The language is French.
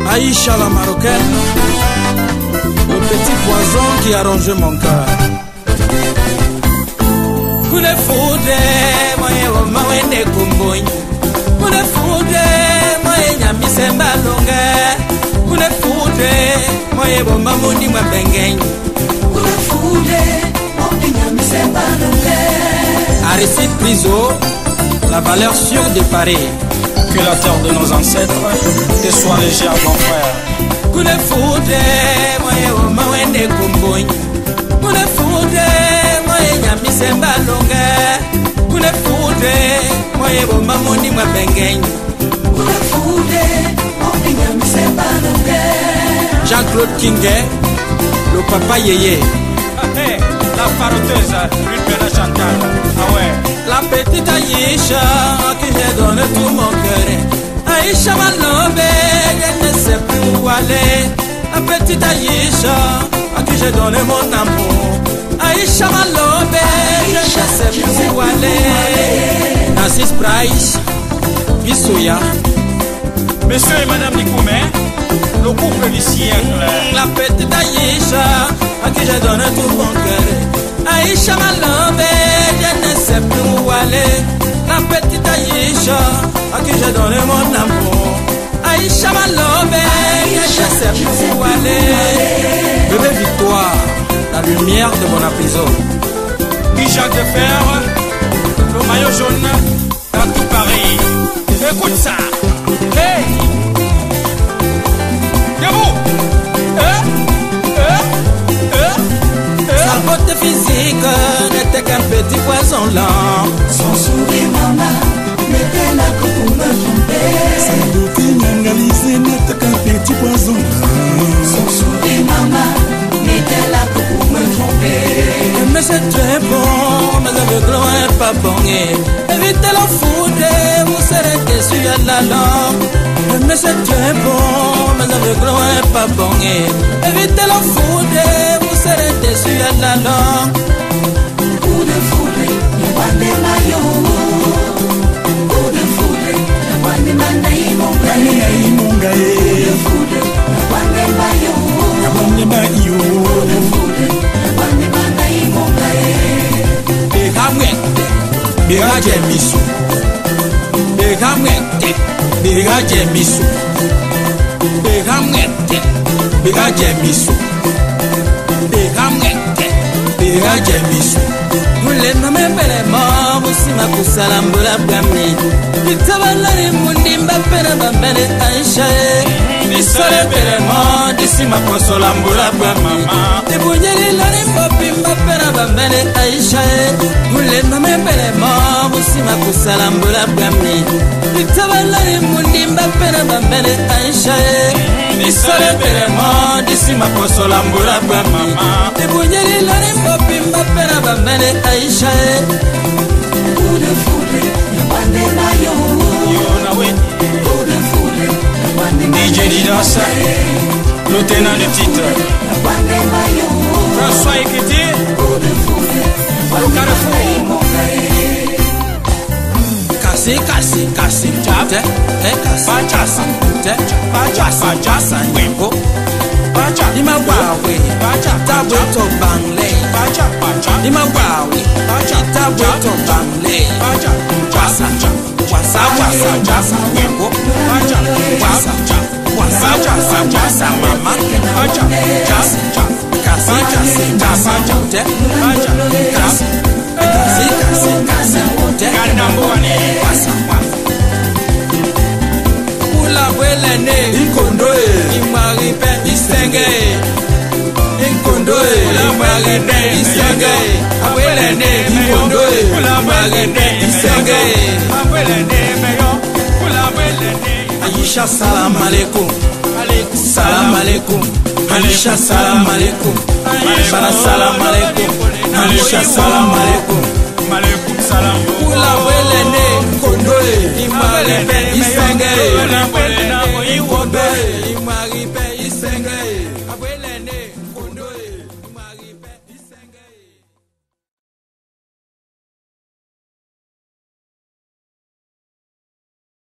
Aïcha la marocaine, le petit poison qui a rongé mon cœur. Kune fude moye woma wende kumbonyi, kune fude moye nyamise mbalonge, kune fude moye woma mundi mwabengenyi, kune fude moye nyamise mbalonge. Aristide Priso, la valeur sûre de Paris. Que la terre de nos ancêtres te soit légère, mon frère. Kune fude moye woma wende kumbonyi, kune fude moye nyamise mbalonge, kune fude moye woma mundi mwabengenyi, kune fude moye nyamise mbalonge. Jean-Claude Kinguet, le papa yéyé. La faroteuse, une belle Chantal. Ah ouais. La petite Aïcha qui j'ai donné tout mon cœur. Aïcha m'a lobé, je ne sais plus où aller. La petite Aïcha à qui j'ai donné mon amour. Aïcha m'a lobé, je ne sais plus où aller. Narcisse Price, Bissouya. Monsieur et Madame Nikoumé, le couple du siècle. La petite Aïcha à qui j'ai donné tout mon cœur. Aïcha m'a lobé, je ne sais plus où aller. La petite Aïcha à qui j'ai donné mon amour. Aïcha m'a lobé, je ne sais plus où aller. Bébé Victoire, la lumière de mon prison. Guijac de fer, le maillot jaune, dans tout Paris. Écoute ça. Hey! Debout! Sa beauté physique n'était qu'un petit poison lent. Son sourire maman n'était là que pour me tromper. Sa beauté nangalisée n'était qu'un petit poison lent. Son sourire maman n'était là que pour me tromper. Mais c'est très bon, mais avec l'eau est pas bon. Évitez la foudre, vous serez déçus à la langue. Mais c'est très bon, mais avec l'eau est pas bon. Évitez la foudre, vous serez déçus à la langue. Coup de foudre, le roi des maillots. Coup de foudre, le roi des manaïs mongaï. Coup de foudre, le roi des maillots. Coup de foudre, le roi des manaïs mongaï. Bega Jemisu, Bega Mwete, Bega Jemisu, Bega Mwete, Bega Jemisu, Bega Mwete, Bega Jemisu. Mule mame bele mo musima kusalambula bwami. Itabalari mundi mbapena bambele Aisha. Nisole bele mo disima kusalambula bwami. Tibunyeli lari mbopi mbapena bambele Aisha. Mule mame bele mo musima kusalambula bwami. Itabalari mundi mbapena bambele Aisha. Nisole bele mo disima kusalambula bwami. Tibunyeli lari mbopi mbapena bambele Aisha. Coup de foudre, le roi des maillots. Coup de foudre, le roi des maillots. DJ Didas, le tenant de titre. Le roi des maillots. François Ekiti, Coup de foudre, le roi des maillots. Kasi, kasi, kasi, te, kasi, Bachasa, te, Bachasa, wembo, ima wawe, tabwe to bangle, ima wawe, tabwe to bangle, wasa, wembo, wasa, mama, kasi, te, kasi, te, wasa, Ula welene, ikondoe, imaripe, isenge, ikondoe, imaripe, isenge, awelene, ikondoe, imaripe, isenge, Aisha salam alaikum, salam alaikum, Aisha salam alaikum, Bana salam alaikum, Aisha salam alaikum, Malekum salam. Ula welene, ikondoe, imaripe, isenge,